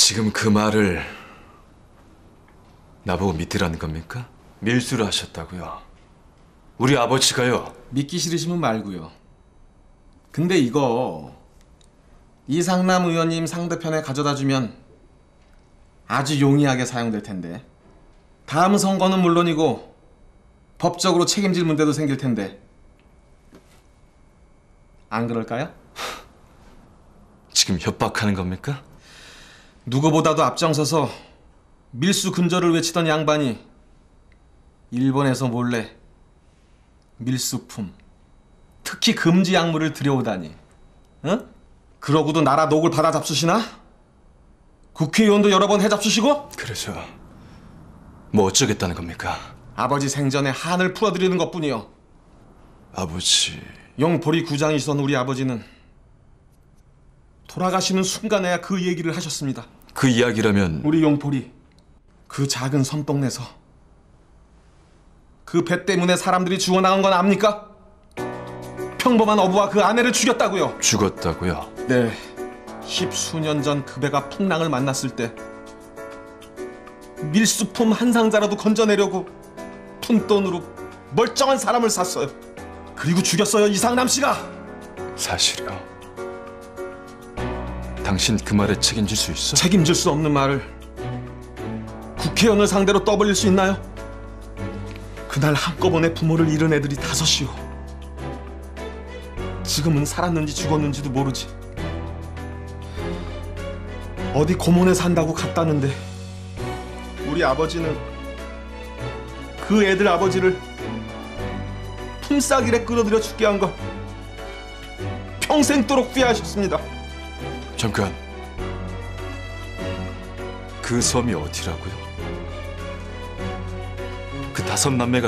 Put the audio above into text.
지금 그 말을 나보고 믿으라는 겁니까? 밀수를 하셨다고요? 우리 아버지가요? 믿기 싫으시면 말고요. 근데 이거 이상남 의원님 상대편에 가져다 주면 아주 용이하게 사용될 텐데, 다음 선거는 물론이고 법적으로 책임질 문제도 생길 텐데 안 그럴까요? 지금 협박하는 겁니까? 누구보다도 앞장서서 밀수 근절을 외치던 양반이 일본에서 몰래 밀수품, 특히 금지 약물을 들여오다니. 응? 그러고도 나라 녹을 받아 잡수시나? 국회의원도 여러 번 해잡수시고? 그래서 뭐 어쩌겠다는 겁니까? 아버지 생전에 한을 풀어드리는 것뿐이요. 아버지... 영보리 구장이시던 우리 아버지는 돌아가시는 순간에야 그 얘기를 하셨습니다. 그 이야기라면... 우리 용보리 그 작은 섬동네에서 그 배 때문에 사람들이 죽어나간 건 압니까? 평범한 어부와 그 아내를 죽였다고요. 죽었다고요? 네, 10수년 전 그 배가 풍랑을 만났을 때 밀수품 한 상자라도 건져내려고 푼돈으로 멀쩡한 사람을 샀어요. 그리고 죽였어요, 이상남 씨가. 사실이요? 당신 그 말에 책임질 수 있어? 책임질 수 없는 말을 국회의원을 상대로 떠벌릴 수 있나요? 그날 한꺼번에 부모를 잃은 애들이 5이요. 지금은 살았는지 죽었는지도 모르지. 어디 고몬에 산다고 갔다는데 우리 아버지는 그 애들 아버지를 품삯일에 끌어들여 죽게 한 걸 평생도록 후회하셨습니다. 잠깐... 그 섬이 어디라고요? 그 5 남매가